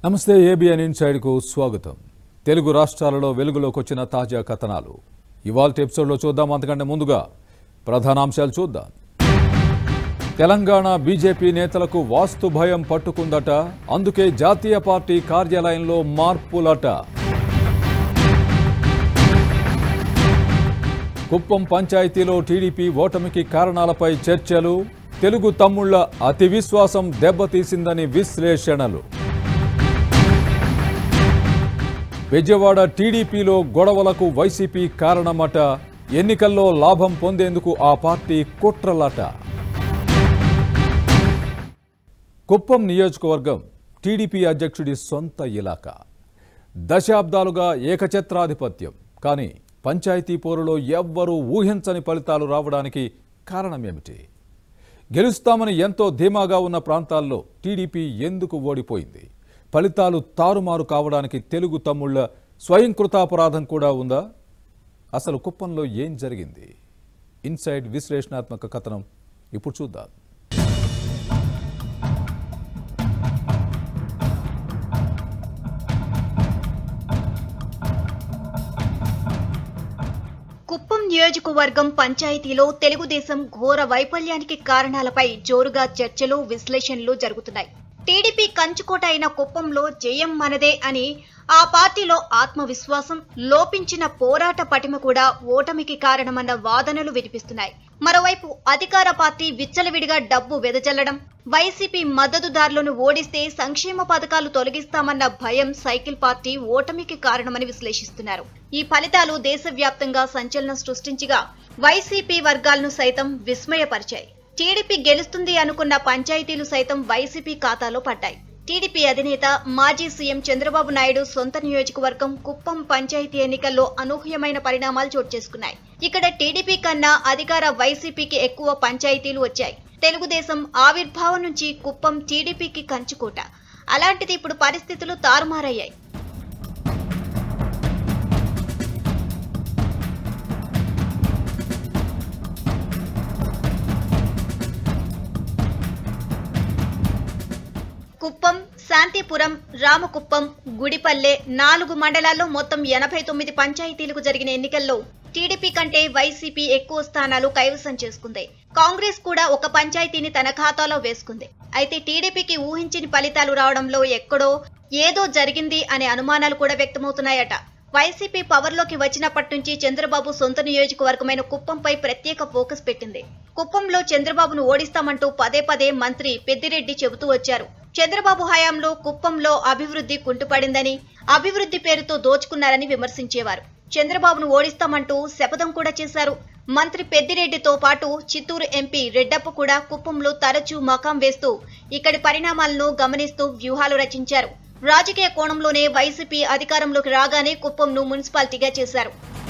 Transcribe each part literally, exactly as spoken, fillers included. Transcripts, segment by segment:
నమస్తే ABN inside కు స్వాగతం. తెలుగు రాష్ట్రాలలో వెలుగులోకి వచ్చిన తాజా కథనాలు ఇవాల్టి ఎపిసోడ్లో చూద్దాం. అంతకంటే ముందుగా ప్రధానాంశాలు చూద్దాం. తెలంగాణ బీజేపీ నేతలకు వాస్తు భయం పట్టుకుందట. అందుకే జాతీయ పార్టీ కార్యాలయంలో మార్పులట. కుప్పం పంచాయతీలో టీడీపీ ఓటమికి కారణాలపై చర్చలు. తెలుగు తమ్ముళ్ల అతి విశ్వాసం దెబ్బతీసిందని విశ్లేషణలు. విజయవాడ టీడీపీలో గొడవలకు వైసీపీ కారణమట. ఎన్నికల్లో లాభం పొందేందుకు ఆ పార్టీ కుట్రలట. కుప్పం నియోజకవర్గం టీడీపీ అధ్యక్షుడి సొంత ఇలాకా. దశాబ్దాలుగా ఏకఛత్రాధిపత్యం. కానీ పంచాయతీ పోరులో ఎవ్వరూ ఊహించని ఫలితాలు రావడానికి కారణమేమిటి? గెలుస్తామని ఎంతో ధీమాగా ఉన్న ప్రాంతాల్లో టీడీపీ ఎందుకు ఓడిపోయింది? ఫలితాలు తారుమారు కావడానికి తెలుగు తమ్ముళ్ల స్వయంకృతాపరాధం కూడా ఉందా? అసలు కుప్పంలో ఏం జరిగింది? ఇన్సైడ్ విశ్లేషణాత్మక కథనం ఇప్పుడు చూద్దాం. కుప్పం నియోజకవర్గం పంచాయతీలో తెలుగుదేశం ఘోర వైఫల్యానికి కారణాలపై జోరుగా చర్చలు, విశ్లేషణలు జరుగుతున్నాయి. టీడీపీ కంచుకోట అయిన కుప్పంలో జయం మనదే అని ఆ పార్టీలో ఆత్మవిశ్వాసం, లోపించిన పోరాట పటిమ కూడా ఓటమికి కారణమన్న వాదనలు వినిపిస్తున్నాయి. మరోవైపు అధికార పార్టీ విచ్చలవిడిగా డబ్బు వెదజల్లడం, వైసీపీ మద్దతుదారులను ఓడిస్తే సంక్షేమ పథకాలు తొలగిస్తామన్న భయం సైకిల్ పార్టీ ఓటమికి కారణమని విశ్లేషిస్తున్నారు. ఈ ఫలితాలు దేశవ్యాప్తంగా సంచలనం సృష్టించగా వైసీపీ వర్గాలను సైతం విస్మయపరిచాయి. టీడీపీ గెలుస్తుంది అనుకున్న పంచాయతీలు సైతం వైసీపీ ఖాతాలో పడ్డాయి. టీడీపీ అధినేత మాజీ సీఎం చంద్రబాబు నాయుడు సొంత నియోజకవర్గం కుప్పం పంచాయతీ ఎన్నికల్లో అనూహ్యమైన పరిణామాలు చోటు చేసుకున్నాయి. ఇక్కడ టీడీపీ కన్నా అధికార వైసీపీకి ఎక్కువ పంచాయతీలు వచ్చాయి. తెలుగుదేశం ఆవిర్భావం నుంచి కుప్పం టీడీపీకి కంచుకోట. అలాంటిది ఇప్పుడు పరిస్థితులు తారుమారయ్యాయి. కుప్పం, శాంతిపురం, రామకుప్పం, గుడిపల్లె నాలుగు మండలాల్లో మొత్తం ఎనభై తొమ్మిది పంచాయతీలకు జరిగిన ఎన్నికల్లో టీడీపీ కంటే వైసీపీ ఎక్కువ స్థానాలు కైవసం చేసుకుంది. కాంగ్రెస్ కూడా ఒక పంచాయతీని తన ఖాతాలో వేసుకుంది. అయితే టీడీపీకి ఊహించని ఫలితాలు రావడంలో ఎక్కడో ఏదో జరిగింది అనే అనుమానాలు కూడా వ్యక్తమవుతున్నాయట. వైసీపీ పవర్లోకి వచ్చినప్పటి నుంచి చంద్రబాబు సొంత నియోజకవర్గమైన కుప్పంపై ప్రత్యేక ఫోకస్ పెట్టింది. కుప్పంలో చంద్రబాబును ఓడిస్తామంటూ పదే పదే మంత్రి పెద్దిరెడ్డి చెబుతూ వచ్చారు. చంద్రబాబు హయాంలో కుప్పంలో అభివృద్ధి కుంటుపడిందని, అభివృద్ధి పేరుతో దోచుకున్నారని విమర్శించేవారు. చంద్రబాబును ఓడిస్తామంటూ శపథం కూడా చేశారు. మంత్రి పెద్దిరెడ్డితో పాటు చిత్తూరు ఎంపీ రెడ్డప్ప కూడా కుప్పంలో తరచూ మకాం వేస్తూ ఇక్కడి పరిణామాలను గమనిస్తూ వ్యూహాలు రచించారు. రాజకీయ కోణంలోనే వైసీపీ అధికారంలోకి రాగానే కుప్పంను మున్సిపాలిటీగా చేశారు.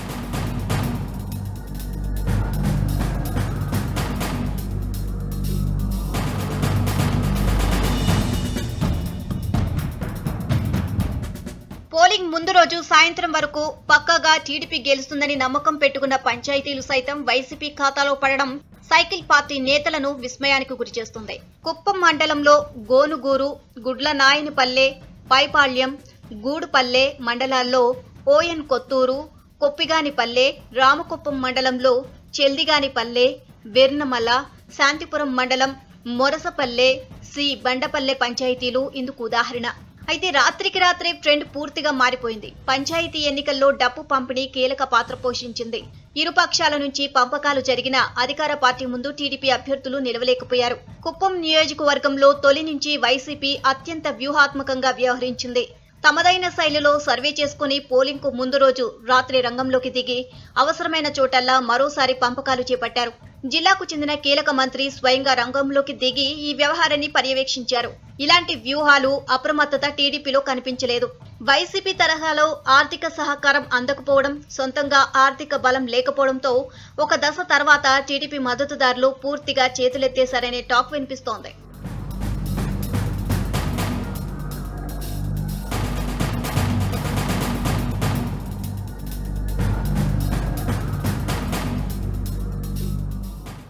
పోలింగ్ ముందు రోజు సాయంత్రం వరకు పక్కాగా టీడీపీ గెలుస్తుందని నమ్మకం పెట్టుకున్న పంచాయతీలు సైతం వైసీపీ ఖాతాలో పడడం సైకిల్ పార్టీ నేతలను విస్మయానికి గురిచేస్తుంది. కుప్పం మండలంలో గోనుగూరు, గుడ్లనాయనిపల్లె, పైపాళ్యం, గూడుపల్లె మండలాల్లో ఓఎన్ కొత్తూరు, కొప్పిగానిపల్లె, రామకుప్పం మండలంలో చెల్దిగానిపల్లె, వెర్నమల, శాంతిపురం మండలం మొరసపల్లె, సి బండపల్లె పంచాయతీలు ఇందుకు ఉదాహరణ. అయితే రాత్రికి రాత్రే ట్రెండ్ పూర్తిగా మారిపోయింది. పంచాయతీ ఎన్నికల్లో డబ్బు పంపిణీ కీలక పాత్ర పోషించింది. ఇరు పక్షాల నుంచి పంపకాలు జరిగిన అధికార పార్టీ ముందు టీడీపీ అభ్యర్థులు నిలవలేకపోయారు. కుప్పం నియోజకవర్గంలో తొలి నుంచి వైసీపీ అత్యంత వ్యూహాత్మకంగా వ్యవహరించింది. తమదైన శైలిలో సర్వే చేసుకుని పోలింగ్ కు ముందు రోజు రాత్రి రంగంలోకి దిగి అవసరమైన చోటల్లా మరోసారి పంపకాలు చేపట్టారు. జిల్లాకు చెందిన కీలక మంత్రి స్వయంగా రంగంలోకి దిగి ఈ వ్యవహారాన్ని పర్యవేక్షించారు. ఇలాంటి వ్యూహాలు, అప్రమత్తత టీడీపీలో కనిపించలేదు. వైసీపీ తరహాలో ఆర్థిక సహకారం అందకపోవడం, సొంతంగా ఆర్థిక బలం లేకపోవడంతో ఒక దశ తర్వాత టీడీపీ మద్దతుదారులు పూర్తిగా చేతులెత్తేశారనే టాక్ వినిపిస్తోంది.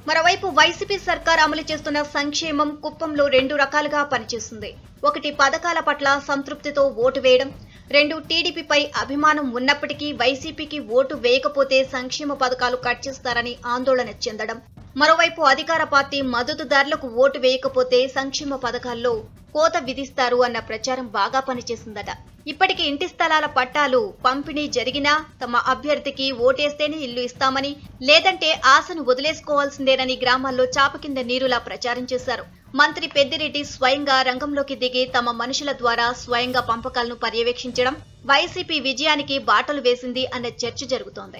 మరోవైపు వైసీపీ సర్కార్ అమలు చేస్తున్న సంక్షేమం కుప్పంలో రెండు రకాలుగా పనిచేస్తుంది. ఒకటి పథకాల పట్ల సంతృప్తితో ఓటు వేయడం, రెండు టీడీపీపై అభిమానం ఉన్నప్పటికీ వైసీపీకి ఓటు వేయకపోతే సంక్షేమ పథకాలు కట్ చేస్తారని ఆందోళన చెందడం. మరోవైపు అధికార పార్టీ మద్దతుదారులకు ఓటు వేయకపోతే సంక్షేమ పథకాల్లో కోత విధిస్తారు అన్న ప్రచారం బాగా పనిచేసిందట. ఇప్పటికి ఇంటి స్థలాల పట్టాలు పంపిణీ జరిగినా తమ అభ్యర్థికి ఓటేస్తేనే ఇల్లు ఇస్తామని, లేదంటే ఆశను వదిలేసుకోవాల్సిందేనని గ్రామాల్లో చాప కింద నీరులా ప్రచారం చేశారు. మంత్రి పెద్దిరెడ్డి స్వయంగా రంగంలోకి దిగి తమ మనుషుల ద్వారా స్వయంగా పంపకాలను పర్యవేక్షించడం వైసీపీ విజయానికి బాటలు వేసింది అన్న చర్చ జరుగుతోంది.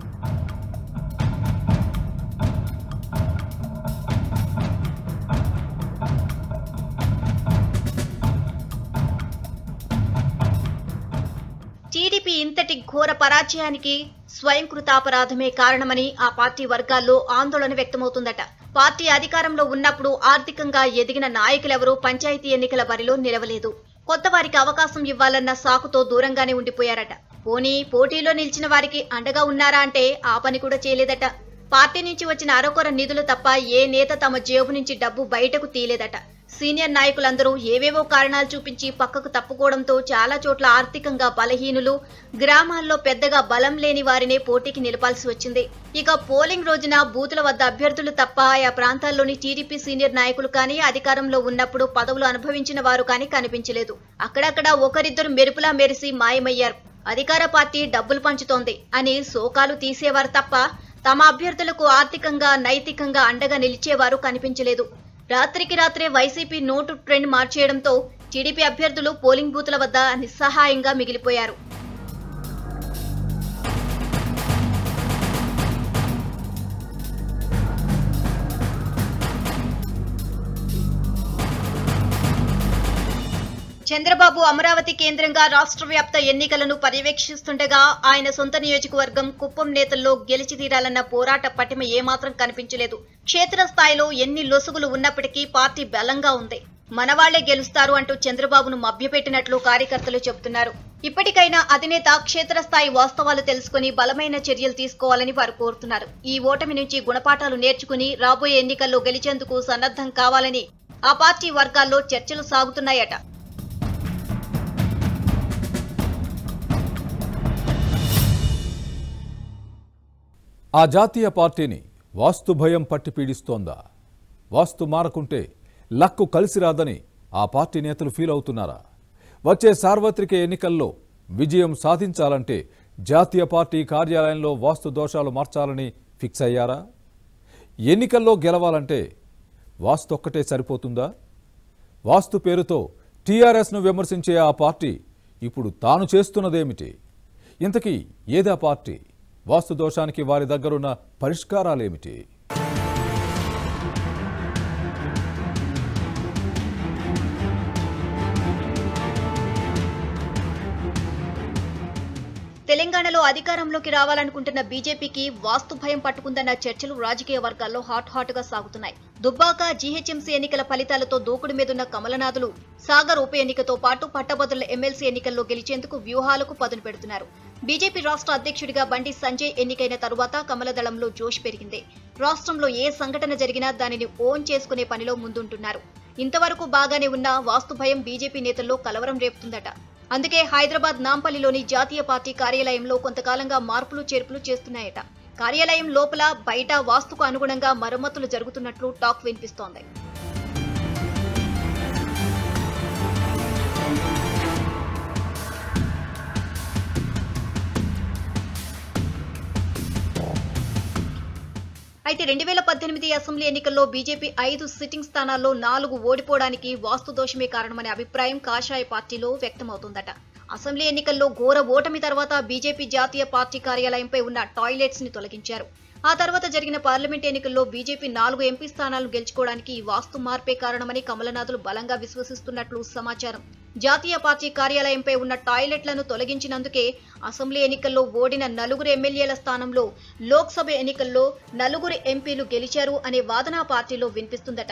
టీడీపీ ఇంతటి ఘోర పరాజయానికి స్వయంకృతాపరాధమే కారణమని ఆ పార్టీ వర్గాల్లో ఆందోళన వ్యక్తమవుతుందట. పార్టీ అధికారంలో ఉన్నప్పుడు ఆర్థికంగా ఎదిగిన నాయకులెవరూ పంచాయతీ ఎన్నికల బరిలో నిలవలేదు. కొత్త వారికి అవకాశం ఇవ్వాలన్న సాకుతో దూరంగానే ఉండిపోయారట. పోనీ పోటీలో నిలిచిన వారికి అండగా ఉన్నారా అంటే ఆ పని కూడా చేయలేదట. పార్టీ నుంచి వచ్చిన అరకొర నిధులు తప్ప ఏ నేత తమ జేబు నుంచి డబ్బు బయటకు తీయలేదట. సీనియర్ నాయకులందరూ ఏవేవో కారణాలు చూపించి పక్కకు తప్పుకోవడంతో చాలా చోట్ల ఆర్థికంగా బలహీనులు, గ్రామాల్లో పెద్దగా బలం లేని వారినే పోటీకి నిలపాల్సి వచ్చింది. ఇక పోలింగ్ రోజున బూతుల వద్ద అభ్యర్థులు తప్ప ఆయా ప్రాంతాల్లోని టీడీపీ సీనియర్ నాయకులు కానీ, అధికారంలో ఉన్నప్పుడు పదవులు అనుభవించిన వారు కానీ కనిపించలేదు. అక్కడక్కడ ఒకరిద్దరు మెరుపులా మెరిసి మాయమయ్యారు. అధికార పార్టీ డబ్బులు పంచుతోంది అని శోకాలు తీసేవారు తప్ప తమ అభ్యర్థులకు ఆర్థికంగా, నైతికంగా అండగా నిలిచేవారు కనిపించలేదు. రాత్రికి రాత్రే వైసీపీ నోటు ట్రెండ్ మార్చేయడంతో టీడీపీ అభ్యర్థులు పోలింగ్ బూతుల వద్ద నిస్సహాయంగా మిగిలిపోయారు. చంద్రబాబు అమరావతి కేంద్రంగా రాష్ట్ర వ్యాప్త ఎన్నికలను పర్యవేక్షిస్తుండగా ఆయన సొంత నియోజకవర్గం కుప్పం నేతల్లో గెలిచి తీరాలన్న పోరాట పటిమ ఏమాత్రం కనిపించలేదు. క్షేత్రస్థాయిలో ఎన్ని లొసుగులు ఉన్నప్పటికీ పార్టీ బలంగా ఉంది. మనవాళ్లే గెలుస్తారు అంటూ చంద్రబాబును మభ్యపెట్టినట్లు కార్యకర్తలు చెబుతున్నారు. ఇప్పటికైనా అధినేత క్షేత్రస్థాయి వాస్తవాలు తెలుసుకుని బలమైన చర్యలు తీసుకోవాలని వారు కోరుతున్నారు. ఈ ఓటమి నుంచి గుణపాఠాలు నేర్చుకుని రాబోయే ఎన్నికల్లో గెలిచేందుకు సన్నద్ధం కావాలని ఆ పార్టీ వర్గాల్లో చర్చలు సాగుతున్నాయట. ఆ జాతీయ పార్టీని వాస్తు భయం పట్టి పీడిస్తోందా? వాస్తు మారకుంటే లక్కు కలిసి రాదని ఆ పార్టీ నేతలు ఫీల్ అవుతున్నారా? వచ్చే సార్వత్రిక ఎన్నికల్లో విజయం సాధించాలంటే జాతీయ పార్టీ కార్యాలయంలో వాస్తు దోషాలు మార్చాలని ఫిక్స్ అయ్యారా? ఎన్నికల్లో గెలవాలంటే వాస్తు ఒక్కటే సరిపోతుందా? వాస్తు పేరుతో టీఆర్ఎస్ను విమర్శించే ఆ పార్టీ ఇప్పుడు తాను చేస్తున్నదేమిటి? ఇంతకీ ఏదా పార్టీ? వాస్తు దోషానికి వారి దగ్గరున్న పరిష్కారాలేమిటి? తెలంగాణలో అధికారంలోకి రావాలనుకుంటున్న బీజేపీకి వాస్తు భయం పట్టుకుందన్న చర్చలు రాజకీయ వర్గాల్లో హాట్ హాట్ గా సాగుతున్నాయి. దుబ్బాక జీహెచ్ఎంసీ ఎన్నికల ఫలితాలతో దూకుడు మీదున్న కమలనాథులు సాగర్ ఉప ఎన్నికతో పాటు పట్టభద్రుల ఎమ్మెల్సీ ఎన్నికల్లో గెలిచేందుకు వ్యూహాలకు పదును పెడుతున్నారు. బీజేపీ రాష్ట్ర అధ్యక్షుడిగా బండి సంజయ్ ఎన్నికైన తరువాత కమలదళంలో జోష్ పెరిగింది. రాష్ట్రంలో ఏ సంఘటన జరిగినా దానిని ఓన్ చేసుకునే పనిలో ముందుంటున్నారు. ఇంతవరకు బాగానే ఉన్న వాస్తు భయం బీజేపీ నేతల్లో కలవరం రేపుతుందట. అందుకే హైదరాబాద్ నాంపల్లిలోని జాతీయ పార్టీ కార్యాలయంలో కొంతకాలంగా మార్పులు చేర్పులు చేస్తున్నాయట. కార్యాలయం లోపల బయట వాస్తుకు అనుగుణంగా మరమ్మతులు జరుగుతున్నట్లు టాక్ వినిపిస్తోంది. అయితే రెండు వేల పద్దెనిమిది అసెంబ్లీ ఎన్నికల్లో బీజేపీ ఐదు సిట్టింగ్ స్థానాల్లో నాలుగు ఓడిపోవడానికి వాస్తు దోషమే కారణమనే అభిప్రాయం కాషాయ పార్టీలో వ్యక్తమవుతోందట. అసెంబ్లీ ఎన్నికల్లో ఘోర ఓటమి తర్వాత బీజేపీ జాతీయ పార్టీ కార్యాలయంపై ఉన్న టాయిలెట్స్ ని తొలగించారు. ఆ తర్వాత జరిగిన పార్లమెంట్ ఎన్నికల్లో బీజేపీ నాలుగు ఎంపీ స్థానాలు గెలుచుకోవడానికి వాస్తు మార్పే కారణమని కమలనాథులు బలంగా విశ్వసిస్తున్నట్లు సమాచారం. జాతీయ పార్టీ కార్యాలయంపై ఉన్న టాయిలెట్లను తొలగించినందుకే అసెంబ్లీ ఎన్నికల్లో ఓడిన నలుగురు ఎమ్మెల్యేల స్థానంలో లోక్సభ ఎన్నికల్లో నలుగురు ఎంపీలు గెలిచారు అనే వాదన పార్టీలో వినిపిస్తుందట.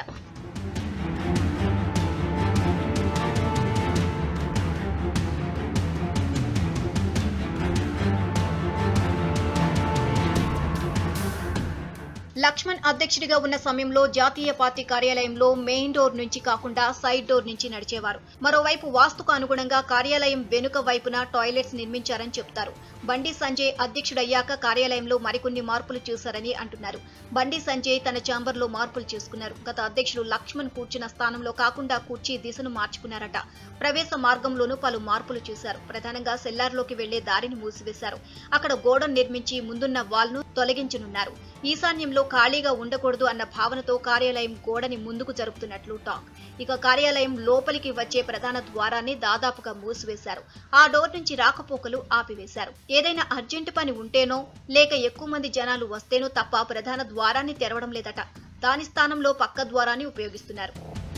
లక్ష్మణ్ అధ్యక్షుడిగా ఉన్న సమయంలో జాతీయ పార్టీ కార్యాలయంలో మెయిన్ డోర్ నుంచి కాకుండా సైడ్ డోర్ నుంచి నడిచేవారు. మరోవైపు వాస్తుకు అనుగుణంగా కార్యాలయం వెనుక వైపున టాయిలెట్స్ నిర్మించారని చెప్తారు. బండి సంజయ్ అధ్యక్షుడయ్యాక కార్యాలయంలో మరికొన్ని మార్పులు చేశారని అంటున్నారు. బండి సంజయ్ తన ఛాంబర్లో మార్పులు చేసుకున్నారు. గత అధ్యక్షుడు లక్ష్మణ్ కూర్చున్న స్థానంలో కాకుండా కుర్చీ దిశను మార్చుకున్నారట. ప్రవేశ మార్గంలోనూ పలు మార్పులు చేశారు. ప్రధానంగా సెల్లార్లోకి వెళ్లే దారిని మూసివేశారు. అక్కడ గోడను నిర్మించి ముందున్న వాల్ను తొలగించనున్నారు. ఈశాన్యంలో ఖాళీగా ఉండకూడదు అన్న భావనతో కార్యాలయం గోడని ముందుకు జరుపుతున్నట్లు టాక్. ఇక కార్యాలయం లోపలికి వచ్చే ప్రధాన ద్వారాన్ని దాదాపుగా మూసివేశారు. ఆ డోర్ నుంచి రాకపోకలు ఆపివేశారు. ఏదైనా అర్జెంటు పని ఉంటేనో లేక ఎక్కువ మంది జనాలు వస్తేనో తప్ప ప్రధాన ద్వారాన్ని తెరవడం లేదట. దాని స్థానంలో పక్క ద్వారాన్ని ఉపయోగిస్తున్నారు.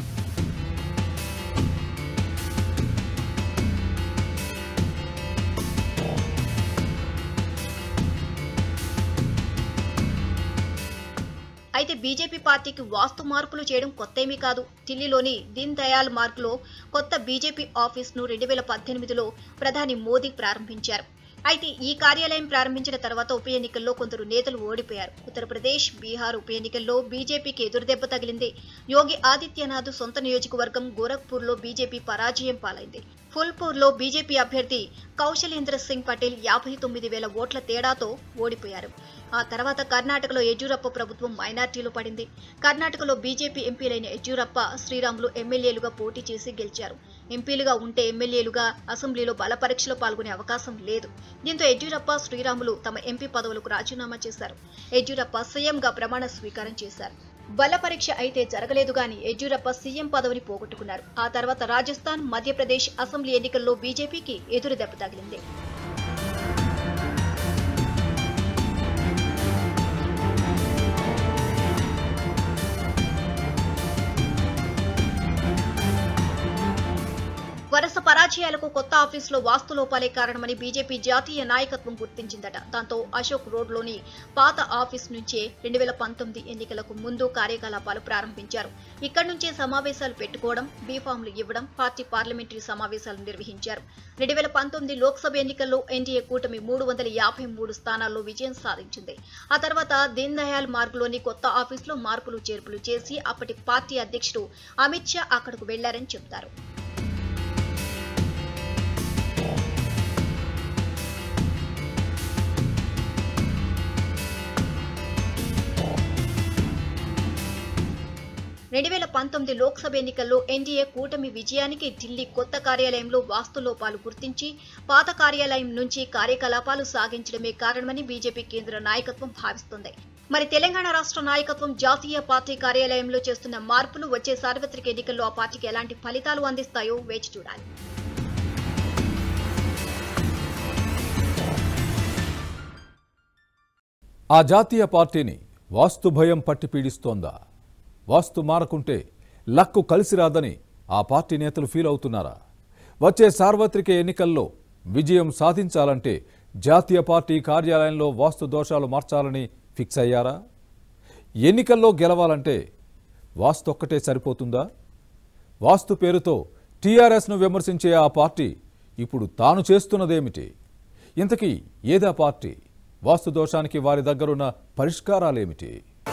అయితే బీజేపీ పార్టీకి వాస్తు మార్పులు చేయడం కొత్తేమీ కాదు. ఢిల్లీలోని దీన్ దయాళ్ మార్గ్లో కొత్త బీజేపీ ఆఫీస్ ను రెండు వేల పద్దెనిమిదిలో ప్రధాని మోదీ ప్రారంభించారు. అయితే ఈ కార్యాలయం ప్రారంభించిన తర్వాత ఉప ఎన్నికల్లో కొందరు నేతలు ఓడిపోయారు. ఉత్తరప్రదేశ్, బీహార్ ఉప ఎన్నికల్లో బీజేపీకి ఎదురుదెబ్బ తగిలింది. యోగి ఆదిత్యనాథ్ సొంత నియోజకవర్గం గోరఖ్పూర్లో బీజేపీ పరాజయం పాలైంది. ఫుల్పూర్లో బీజేపీ అభ్యర్థి కౌశలేంద్ర సింగ్ పటేల్ యాభై తొమ్మిది వేల ఓట్ల తేడాతో ఓడిపోయారు. ఆ తర్వాత కర్ణాటకలో యడ్యూరప్ప ప్రభుత్వం మైనార్టీలో పడింది. కర్ణాటకలో బీజేపీ ఎంపీలైన యడ్యూరప్ప, శ్రీరాములు ఎమ్మెల్యేలుగా పోటీ చేసి గెలిచారు. ఎంపీలుగా ఉంటే ఎమ్మెల్యేలుగా అసెంబ్లీలో బలపరీక్షలో పాల్గొనే అవకాశం లేదు. దీంతో యడ్యూరప్ప, శ్రీరాములు తమ ఎంపీ పదవులకు రాజీనామా చేశారు. యడ్యూరప్ప సీఎంగా ప్రమాణ స్వీకారం చేశారు. బల పరీక్ష అయితే జరగలేదు గాని యడ్యూరప్ప సీఎం పదవిని పోగొట్టుకున్నారు. ఆ తర్వాత రాజస్థాన్, మధ్యప్రదేశ్ అసెంబ్లీ ఎన్నికల్లో బీజేపీకి ఎదురు దెబ్బ తగిలింది. వరుస పరాజయాలకు కొత్త ఆఫీసులో వాస్తు లోపాలే కారణమని బీజేపీ జాతీయ నాయకత్వం గుర్తించిందట. దాంతో అశోక్ రోడ్లోని పాత ఆఫీస్ నుంచే రెండు వేల పంతొమ్మిది ఎన్నికలకు ముందు కార్యకలాపాలు ప్రారంభించారు. ఇక్కడి నుంచే సమావేశాలు పెట్టుకోవడం, బీఫామ్లు ఇవ్వడం, పార్టీ పార్లమెంటరీ సమావేశాలు నిర్వహించారు. రెండు వేల పంతొమ్మిది లోక్సభ ఎన్నికల్లో ఎన్డీఏ కూటమి మూడు వందల యాభై మూడు స్థానాల్లో విజయం సాధించింది. ఆ తర్వాత దీన్ దయాళ్ మార్గ్లోని కొత్త ఆఫీసులో మార్పులు చేర్పులు చేసి అప్పటి పార్టీ అధ్యక్షుడు అమిత్ షా అక్కడకు వెళ్లారని చెబుతారు. రెండు వేల పంతొమ్మిది లోక్సభ ఎన్నికల్లో ఎన్డీఏ కూటమి విజయానికి ఢిల్లీ కొత్త కార్యాలయంలో వాస్తు లోపాలు గుర్తించి పాత కార్యాలయం నుంచి కార్యకలాపాలు సాగించడమే కారణమని బీజేపీ కేంద్ర నాయకత్వం భావిస్తోంది. మరి తెలంగాణ రాష్ట్ర నాయకత్వం జాతీయ పార్టీ కార్యాలయంలో చేస్తున్న మార్పులు వచ్చే సార్వత్రిక ఎన్నికల్లో ఆ పార్టీకి ఎలాంటి ఫలితాలు అందిస్తాయో వేచి చూడాలి. ఆ జాతీయ పార్టీని వాస్తు భయం పట్టి పీడిస్తోందా? వాస్తు మారకుంటే లక్కు కలిసి రాదని ఆ పార్టీ నేతలు ఫీల్ అవుతున్నారా? వచ్చే సార్వత్రిక ఎన్నికల్లో విజయం సాధించాలంటే జాతీయ పార్టీ కార్యాలయంలో వాస్తు దోషాలు మార్చాలని ఫిక్స్ అయ్యారా? ఎన్నికల్లో గెలవాలంటే వాస్తు ఒక్కటే సరిపోతుందా? వాస్తు పేరుతో టీఆర్ఎస్ను విమర్శించే ఆ పార్టీ ఇప్పుడు తాను చేస్తున్నదేమిటి? ఇంతకీ ఏదా పార్టీ? వాస్తు దోషానికి వారి దగ్గరున్న పరిష్కారాలేమిటి?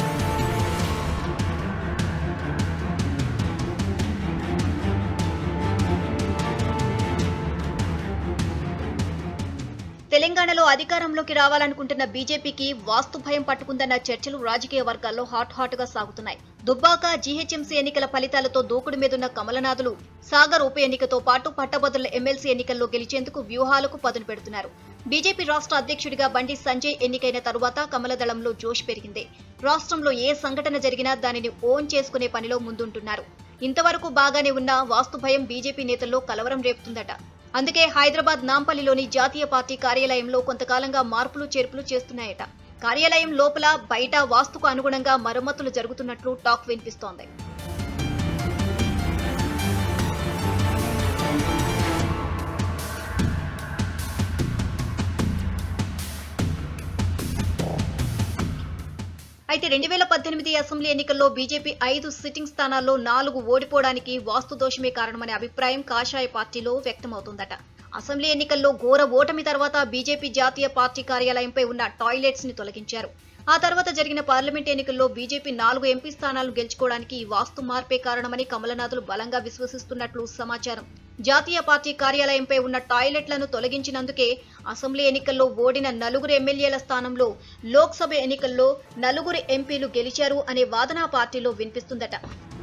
తెలంగాణలో అధికారంలోకి రావాలనుకుంటున్న బీజేపీకి వాస్తు భయం పట్టుకుందన్న చర్చలు రాజకీయ వర్గాల్లో హాట్ హాట్ గా సాగుతున్నాయి. దుబ్బాక, జీహెచ్ఎంసీ ఎన్నికల ఫలితాలతో దూకుడు మీదున్న కమలనాథులు సాగర్ ఉప ఎన్నికతో పాటు పట్టభద్రుల ఎమ్మెల్సీ ఎన్నికల్లో గెలిచేందుకు వ్యూహాలకు పదును పెడుతున్నారు. బీజేపీ రాష్ట్ర అధ్యక్షుడిగా బండి సంజయ్ ఎన్నికైన తరువాత కమలదళంలో జోష్ పెరిగింది. రాష్ట్రంలో ఏ సంఘటన జరిగినా దానిని ఓన్ చేసుకునే పనిలో ముందుంటున్నారు. ఇంతవరకు బాగానే ఉన్న వాస్తు భయం బీజేపీ నేతల్లో కలవరం రేపుతుందట. అందుకే హైదరాబాద్ నాంపల్లిలోని జాతీయ పార్టీ కార్యాలయంలో కొంతకాలంగా మార్పులు చేర్పులు చేస్తున్నాయట. కార్యాలయం లోపల బయట వాస్తుకు అనుగుణంగా మరమ్మతులు జరుగుతున్నట్లు టాక్ వినిపిస్తోంది. అయితే రెండు వేల పద్దెనిమిది అసెంబ్లీ ఎన్నికల్లో బీజేపీ ఐదు సిట్టింగ్ స్థానాల్లో నాలుగు ఓడిపోవడానికి వాస్తు దోషమే కారణమనే అభిప్రాయం కాషాయ పార్టీలో వ్యక్తమవుతోందట. అసెంబ్లీ ఎన్నికల్లో ఘోర ఓటమి తర్వాత బీజేపీ జాతీయ పార్టీ కార్యాలయంపై ఉన్న టాయిలెట్స్ ని తొలగించారు. ఆ తర్వాత జరిగిన పార్లమెంట్ ఎన్నికల్లో బీజేపీ నాలుగు ఎంపీ స్థానాలు గెలుచుకోవడానికి ఈ వాస్తు మార్పే కారణమని కమలనాథులు బలంగా విశ్వసిస్తున్నట్లు సమాచారం. జాతీయ పార్టీ కార్యాలయంపై ఉన్న టాయిలెట్లను తొలగించినందుకే అసెంబ్లీ ఎన్నికల్లో ఓడిన నలుగురు ఎమ్మెల్యేల స్థానంలో లోక్సభ ఎన్నికల్లో నలుగురు ఎంపీలు గెలిచారు అనే వాదన పార్టీలో వినిపిస్తుందట.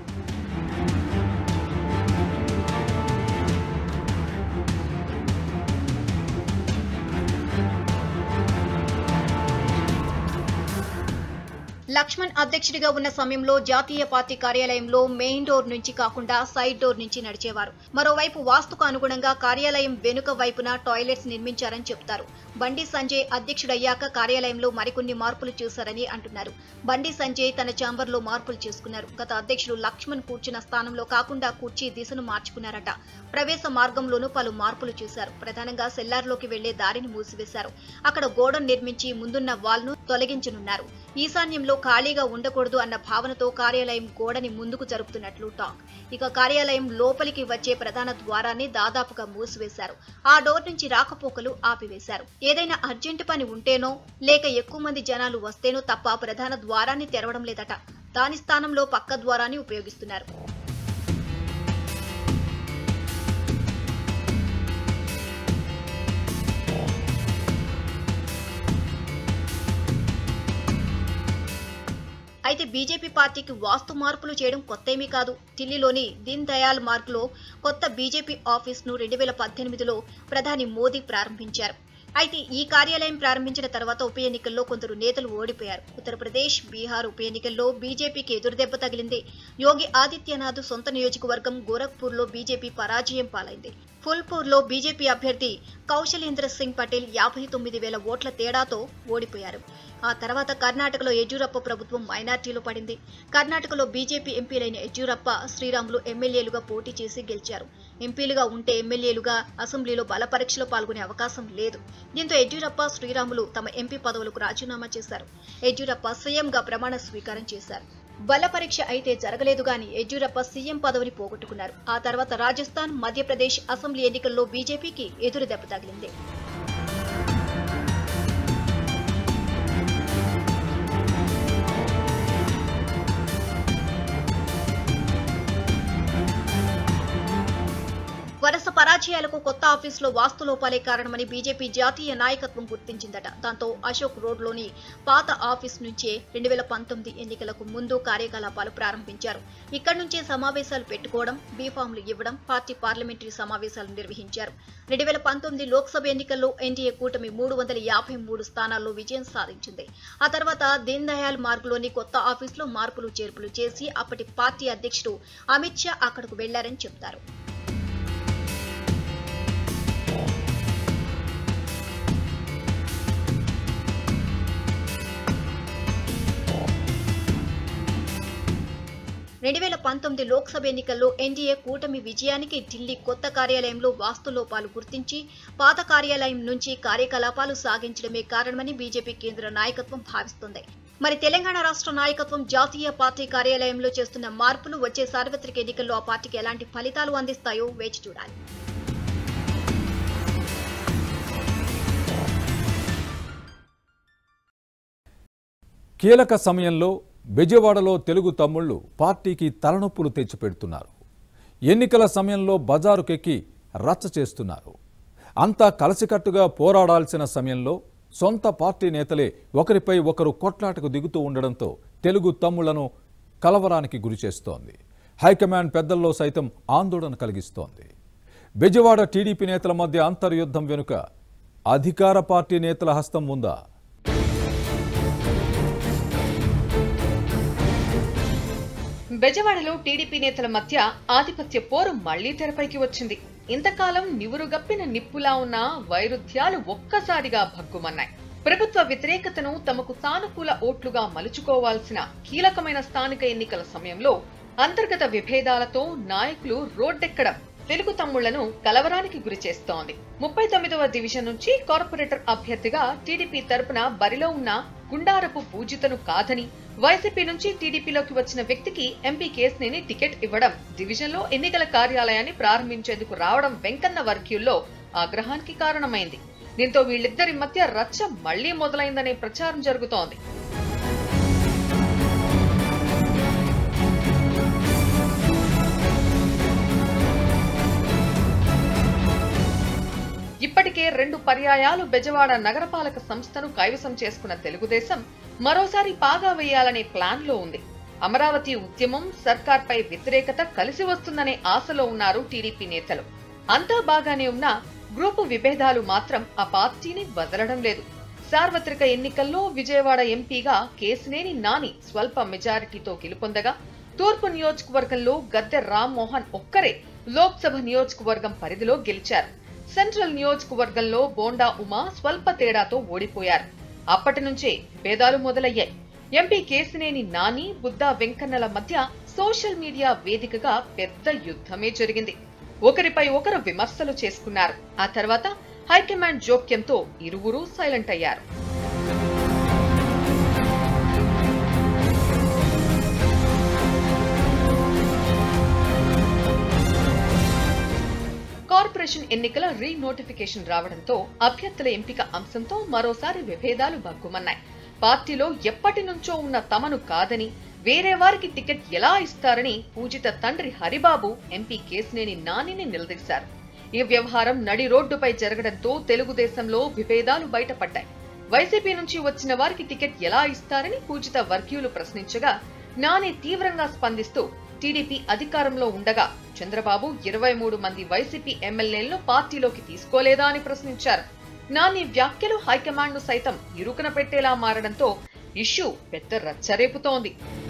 లక్ష్మణ్ అధ్యక్షుడిగా ఉన్న సమయంలో జాతీయ పార్టీ కార్యాలయంలో మెయిన్ డోర్ నుంచి కాకుండా సైడ్ డోర్ నుంచి నడిచేవారు. మరోవైపు వాస్తుకు అనుగుణంగా కార్యాలయం వెనుక వైపున టాయిలెట్స్ నిర్మించారని చెప్తారు. బండి సంజయ్ అధ్యక్షుడయ్యాక కార్యాలయంలో మరికొన్ని మార్పులు చేశారని అంటున్నారు. బండి సంజయ్ తన ఛాంబర్ లో మార్పులు చేసుకున్నారు. గత అధ్యక్షుడు లక్ష్మణ్ కూర్చున్న స్థానంలో కాకుండా కుర్చీ దిశను మార్చుకున్నారట. ప్రవేశ మార్గంలోనూ పలు మార్పులు చేశారు. ప్రధానంగా సెల్లార్లోకి వెళ్లే దారిని మూసివేశారు. అక్కడ గోడను నిర్మించి ముందున్న వాల్ ను తొలగించనున్నారు. ఈశాన్యంలో ఖాళీగా ఉండకూడదు అన్న భావనతో కార్యాలయం గోడని ముందుకు జరుపుతున్నట్లు టాక్. ఇక కార్యాలయం లోపలికి వచ్చే ప్రధాన ద్వారాన్ని దాదాపుగా మూసివేశారు. ఆ డోర్ నుంచి రాకపోకలు ఆపివేశారు. ఏదైనా అర్జెంటు పని ఉంటేనో లేక ఎక్కువ మంది జనాలు వస్తేనో తప్ప ప్రధాన ద్వారాన్ని తెరవడం లేదట. దాని స్థానంలో పక్క ద్వారాన్ని ఉపయోగిస్తున్నారు. అయితే బీజేపీ పార్టీకి వాస్తు మార్పులు చేయడం కొత్తేమీ కాదు. ఢిల్లీలోని దీన్ దయాల్ మార్గ్ లో కొత్త బీజేపీ ఆఫీస్ ను రెండు వేల పద్దెనిమిదిలో ప్రధాని మోదీ ప్రారంభించారు. అయితే ఈ కార్యాలయం ప్రారంభించిన తర్వాత ఉప ఎన్నికల్లో కొందరు నేతలు ఓడిపోయారు. ఉత్తరప్రదేశ్, బీహార్ ఉప ఎన్నికల్లో బీజేపీకి ఎదురుదెబ్బ తగిలింది. యోగి ఆదిత్యనాథ్ సొంత నియోజకవర్గం గోరఖ్పూర్ లో బీజేపీ పరాజయం పాలైంది. ఫుల్పూర్ లో బీజేపీ అభ్యర్థి కౌశలేంద్ర సింగ్ పటేల్ యాభై తొమ్మిది వేల ఓట్ల తేడాతో ఓడిపోయారు. ఆ తర్వాత కర్ణాటకలో యడ్యూరప్ప ప్రభుత్వం మైనార్టీలో పడింది. కర్ణాటకలో బీజేపీ ఎంపీలైన యడ్యూరప్ప, శ్రీరాములు ఎమ్మెల్యేలుగా పోటీ చేసి గెలిచారు. ఎంపీలుగా ఉంటే ఎమ్మెల్యేలుగా అసెంబ్లీలో బల పరీక్షలో పాల్గొనే అవకాశం లేదు. దీంతో యడ్యూరప్ప, శ్రీరాములు తమ ఎంపీ పదవులకు రాజీనామా చేశారు. యడ్యూరప్ప సీఎంగా ప్రమాణ స్వీకారం చేశారు. బల పరీక్ష అయితే జరగలేదు గాని యడ్యూరప్ప సీఎం పదవిని పోగొట్టుకున్నారు. ఆ తర్వాత రాజస్థాన్, మధ్యప్రదేశ్ అసెంబ్లీ ఎన్నికల్లో బీజేపీకి ఎదురు దెబ్బ తగిలింది. వరుస పరాజయాలకు కొత్త ఆఫీసులో వాస్తు లోపాలే కారణమని బీజేపీ జాతీయ నాయకత్వం గుర్తించిందట. దాంతో అశోక్ రోడ్లోని పాత ఆఫీస్ నుంచే రెండు వేల పంతొమ్మిది ఎన్నికలకు ముందు కార్యకలాపాలు ప్రారంభించారు. ఇక్కడి నుంచే సమావేశాలు పెట్టుకోవడం, బీఫామ్లు ఇవ్వడం, పార్టీ పార్లమెంటరీ సమావేశాలు నిర్వహించారు. రెండు వేల పంతొమ్మిది లోక్సభ ఎన్నికల్లో ఎన్డీఏ కూటమి మూడు వందల యాభై మూడు స్థానాల్లో విజయం సాధించింది. ఆ తర్వాత దీన్ దయాల్ మార్గ్లోని కొత్త ఆఫీసులో మార్పులు చేర్పులు చేసి అప్పటి పార్టీ అధ్యక్షుడు అమిత్ షా అక్కడకు వెళ్లారని చెప్తారు. రెండు వేల పంతొమ్మిది లోక్సభ ఎన్నికల్లో ఎన్డీఏ కూటమి విజయానికి ఢిల్లీ కొత్త కార్యాలయంలో వాస్తు లోపాలు గుర్తించి పాత కార్యాలయం నుంచి కార్యకలాపాలు సాగించడమే కారణమని బీజేపీ కేంద్ర నాయకత్వం భావిస్తోంది. మరి తెలంగాణ రాష్ట్ర నాయకత్వం జాతీయ పార్టీ కార్యాలయంలో చేస్తున్న మార్పులు వచ్చే సార్వత్రిక ఎన్నికల్లో ఆ పార్టీకి ఎలాంటి ఫలితాలు అందిస్తాయో వేచి చూడాలి. కీలక సమయంలో బెజవాడలో తెలుగు తమ్ముళ్లు పార్టీకి తలనొప్పులు తెచ్చిపెడుతున్నారు. ఎన్నికల సమయంలో బజారుకెక్కి రచ్చ చేస్తున్నారు. అంతా కలిసికట్టుగా పోరాడాల్సిన సమయంలో సొంత పార్టీ నేతలే ఒకరిపై ఒకరు కొట్లాటకు దిగుతూ ఉండడంతో తెలుగు తమ్ముళ్లను కలవరానికి గురిచేస్తోంది. హైకమాండ్ పెద్దల్లో సైతం ఆందోళన కలిగిస్తోంది. బెజవాడ టీడీపీ నేతల మధ్య అంతర్యుద్ధం వెనుక అధికార పార్టీ నేతల హస్తం ఉందా? బెజవాడలో టీడీపీ నేతల మధ్య ఆధిపత్య పోరు మళ్లీ తెరపైకి వచ్చింది. ఇంతకాలం నివురుగప్పిన నిప్పులా ఉన్న వైరుధ్యాలు ఒక్కసారిగా భగ్గుమన్నాయి. ప్రభుత్వ వ్యతిరేకతను తమకు సానుకూల ఓట్లుగా మలుచుకోవాల్సిన కీలకమైన స్థానిక ఎన్నికల సమయంలో అంతర్గత విభేదాలతో నాయకులు రోడ్డెక్కడం తెలుగు తమ్ముళ్లను కలవరానికి గురి చేస్తోంది. ముప్పై తొమ్మిదవ డివిజన్ నుంచి కార్పొరేటర్ అభ్యర్థిగా టీడీపీ తరపున బరిలో ఉన్న గుండారపు పూజితను కాదని వైసీపీ నుంచి టీడీపీలోకి వచ్చిన వ్యక్తికి ఎంపీ కేశినేని టికెట్ ఇవ్వడం, డివిజన్లో ఎన్నికల కార్యాలయాన్ని ప్రారంభించేందుకు రావడం వెంకన్న వర్గీయుల్లో ఆగ్రహానికి కారణమైంది. దీంతో వీళ్ళిద్దరి మధ్య రచ్చ మళ్లీ మొదలైందనే ప్రచారం జరుగుతోంది. ఇప్పటికే రెండు పర్యాయాలు బెజవాడ నగరపాలక సంస్థను కైవసం చేసుకున్న తెలుగుదేశం మరోసారి పాగా వేయాలనే ప్లాన్ లో ఉంది. అమరావతి ఉద్యమం, సర్కార్పై వ్యతిరేకత కలిసి వస్తుందనే ఆశలో ఉన్నారు టీడీపీ నేతలు. అంతా బాగానే ఉన్నా గ్రూపు విభేదాలు మాత్రం ఆ పార్టీని వదలడం లేదు. సార్వత్రిక ఎన్నికల్లో విజయవాడ ఎంపీగా కేశినేని నాని స్వల్ప మెజారిటీతో గెలుపొందగా, తూర్పు నియోజకవర్గంలో గద్దె రామ్మోహన్ ఒక్కరే లోక్సభ నియోజకవర్గం పరిధిలో గెలిచారు. సెంట్రల్ నియోజకవర్గంలో బోండా ఉమా స్వల్ప తేడాతో ఓడిపోయారు. అప్పటి నుంచే భేదాలు మొదలయ్యాయి. ఎంపీ కేశినేని నాని, బుద్దా వెంకన్నల మధ్య సోషల్ మీడియా వేదికగా పెద్ద యుద్ధమే జరిగింది. ఒకరిపై ఒకరు విమర్శలు చేసుకున్నారు. ఆ తర్వాత హైకమాండ్ జోక్యంతో ఇరువురు సైలెంట్ అయ్యారు. కార్పొరేషన్ ఎన్నికల రీ నోటిఫికేషన్ రావడంతో అభ్యర్థుల ఎంపిక అంశంతో మరోసారి విభేదాలు భగ్గుమన్నాయి. పార్టీలో ఎప్పటి నుంచో ఉన్న తమను కాదని వేరే వారికి టికెట్ ఎలా ఇస్తారని పూజిత తండ్రి హరిబాబు ఎంపీ కేశినేని నానిని నిలదీశారు. ఈ వ్యవహారం నడి రోడ్డుపై జరగడంతో తెలుగుదేశంలో విభేదాలు బయటపడ్డాయి. వైసీపీ నుంచి వచ్చిన వారికి టికెట్ ఎలా ఇస్తారని పూజిత వర్గీయులు ప్రశ్నించగా, నాని తీవ్రంగా స్పందిస్తూ టీడీపీ అధికారంలో ఉండగా చంద్రబాబు ఇరవై మూడు మంది వైసీపీ ఎమ్మెల్యేలను పార్టీలోకి తీసుకోలేదా అని ప్రశ్నించారు. నాని వ్యాఖ్యలు హైకమాండ్ ను సైతం ఇరుకున పెట్టేలా మారడంతో ఇష్యూ పెద్ద రచ్చరేపుతోంది.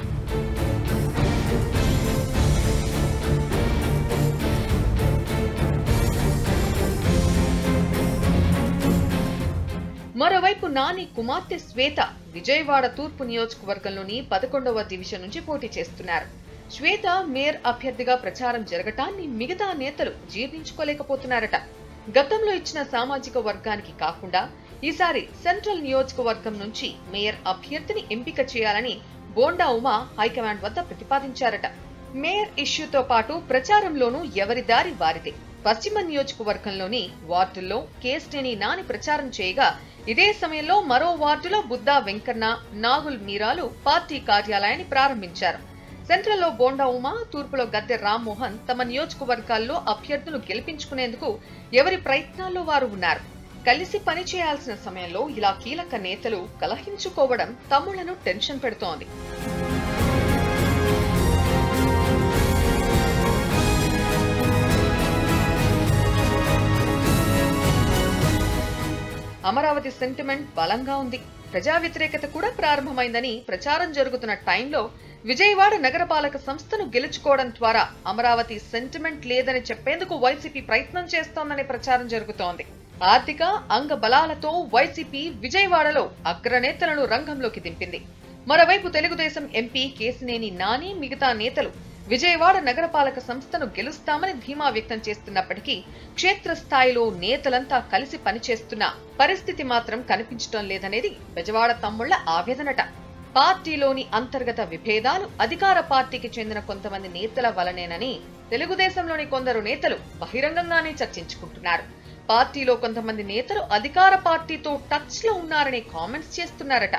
మరోవైపు నాని కుమార్తె శ్వేత విజయవాడ తూర్పు నియోజకవర్గంలోని పదకొండవ డివిజన్ నుంచి పోటీ చేస్తున్నారు. శ్వేత మేయర్ అభ్యర్థిగా ప్రచారం జరగటాన్ని మిగతా నేతలు జీర్ణించుకోలేకపోతున్నారట. గతంలో ఇచ్చిన సామాజిక వర్గానికి కాకుండా ఈసారి సెంట్రల్ నియోజకవర్గం నుంచి మేయర్ అభ్యర్థిని ఎంపిక చేయాలని బోండా ఉమా హైకమాండ్ వద్ద ప్రతిపాదించారట. మేయర్ ఇష్యూతో పాటు ప్రచారంలోనూ ఎవరి దారి వారిదే. పశ్చిమ నియోజకవర్గంలోని వార్డుల్లో కేశినేని నాని ప్రచారం చేయగా, ఇదే సమయంలో మరో వార్డులో బుద్దా వెంకన్న, నాగుల్ మీరాలు పార్టీ కార్యాలయాన్ని ప్రారంభించారు. సెంట్రల్లో బోండా ఉమా, తూర్పులో గద్దె రామ్మోహన్ తమ నియోజకవర్గాల్లో అభ్యర్థులు గెలిపించుకునేందుకు ఎవరి ప్రయత్నాల్లో వారు ఉన్నారు. కలిసి పనిచేయాల్సిన సమయంలో ఇలా కీలక నేతలు కలహించుకోవడం తమ్ముళ్లను టెన్షన్ పెడుతోంది. అమరావతి సెంటిమెంట్ బలంగా ఉంది. ప్రజా వ్యతిరేకత కూడా ప్రారంభమైందని ప్రచారం జరుగుతున్న టైంలో విజయవాడ నగరపాలక సంస్థను గెలుచుకోవడం ద్వారా అమరావతి సెంటిమెంట్ లేదని చెప్పేందుకు వైసీపీ ప్రయత్నం చేస్తోందనే ప్రచారం జరుగుతోంది. ఆర్థిక అంగ బలాలతో వైసీపీ విజయవాడలో అగ్రనేతలను రంగంలోకి దింపింది. మరోవైపు తెలుగుదేశం ఎంపీ కేశినేని నాని, మిగతా నేతలు విజయవాడ నగరపాలక సంస్థను గెలుస్తామని ధీమా వ్యక్తం చేస్తున్నప్పటికీ క్షేత్రస్థాయిలో నేతలంతా కలిసి పనిచేస్తున్న పరిస్థితి మాత్రం కనిపించడం లేదనేది బెజవాడ తమ్ముళ్ల ఆవేదనట. పార్టీలోని అంతర్గత విభేదాలు అధికార పార్టీకి చెందిన కొంతమంది నేతల వలనేనని తెలుగుదేశంలోని కొందరు నేతలు బహిరంగంగానే చర్చించుకుంటున్నారు. పార్టీలో కొంతమంది నేతలు అధికార పార్టీతో టచ్ లో ఉన్నారనే కామెంట్స్ చేస్తున్నారట.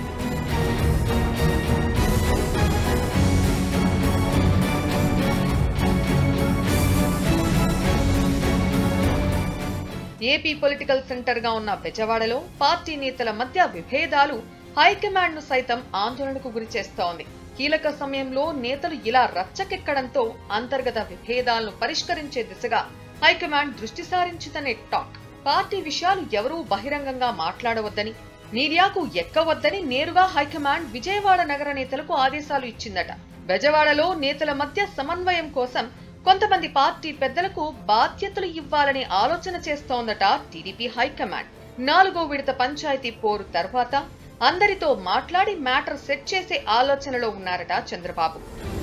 ఏపీ పొలిటికల్ సెంటర్ గా ఉన్న బెజవాడలో పార్టీ నేతల మధ్య విభేదాలు హైకమాండ్ ను సైతం ఆందోళనకు గురి చేస్తోంది. కీలక సమయంలో నేతలు ఇలా రచ్చకెక్కడంతో అంతర్గత విభేదాలను పరిష్కరించే దిశగా హైకమాండ్ దృష్టి సారించిందనే టాక్. పార్టీ విషయాలు ఎవరూ బహిరంగంగా మాట్లాడవద్దని, మీడియాకు ఎక్కవద్దని నేరుగా హైకమాండ్ విజయవాడ నగర నేతలకు ఆదేశాలు ఇచ్చిందట. బెజవాడలో నేతల మధ్య సమన్వయం కోసం కొంతమంది పార్టీ పెద్దలకు బాధ్యతలు ఇవ్వాలనే ఆలోచన చేస్తోందట టీడీపీ హైకమాండ్. నాలుగో విడత పంచాయతీ పోరు తర్వాత అందరితో మాట్లాడి మ్యాటర్ సెట్ చేసే ఆలోచనలో ఉన్నారట చంద్రబాబు.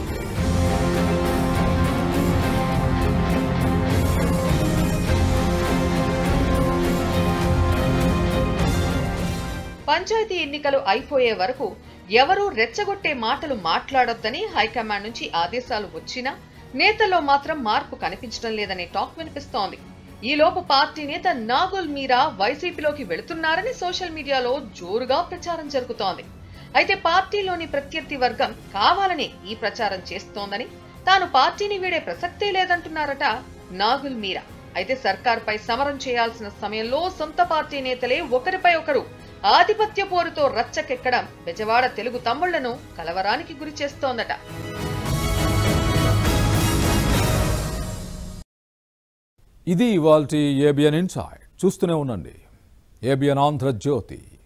పంచాయతీ ఎన్నికలు అయిపోయే వరకు ఎవరూ రెచ్చగొట్టే మాటలు మాట్లాడొద్దని హైకమాండ్ నుంచి ఆదేశాలు వచ్చినా నేతల్లో మాత్రం మార్పు కనిపించడం లేదనే టాక్ వినిపిస్తోంది. ఈలోపు పార్టీ నేత నాగుల్ మీరా వైసీపీలోకి వెళుతున్నారని సోషల్ మీడియాలో జోరుగా ప్రచారం జరుగుతోంది. అయితే పార్టీలోని ప్రత్యర్థి వర్గం కావాలని ఈ ప్రచారం చేస్తోందని, తాను పార్టీని వీడే ప్రసక్తే లేదంటున్నారట నాగుల్ మీరా. అయితే సర్కార్పై సమరం చేయాల్సిన సమయంలో సొంత పార్టీ నేతలే ఒకరిపై ఒకరు ఆధిపత్య పోరుతో రచ్చకెక్కడం బెజవాడ తెలుగు తమ్ముళ్లను కలవరానికి గురి చేస్తోందట. ఇది ఇవాల్టి ఏబిఎన్ ఇన్సైడ్. చూస్తూనే ఉండండి ఏబిఎన్ ఆంధ్రజ్యోతి.